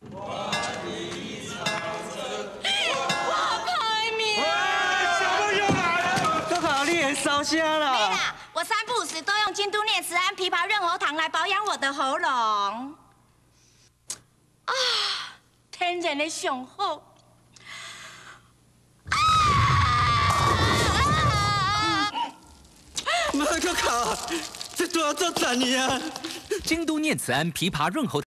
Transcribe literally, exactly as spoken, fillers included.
我排名。 什么又来了？ 都考你会烧声没啦！ 啦，我三不五时都用京都念慈庵枇杷润喉糖来保养我的喉咙。啊，天然的上好。 莫搁考，这都要做十年啊！ 京都念慈庵枇杷润喉糖。